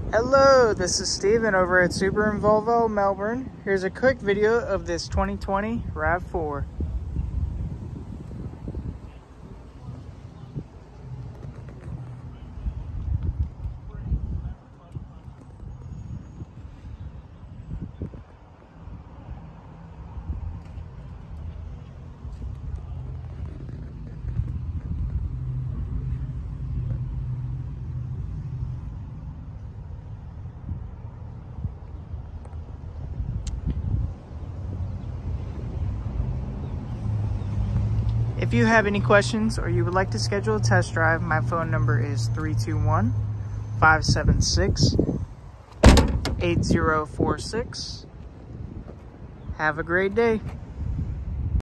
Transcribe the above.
Hello, this is Steven over at Super and Volvo Melbourne. Here's a quick video of this 2020 RAV4. If you have any questions or you would like to schedule a test drive, my phone number is 321-576-8046. Have a great day.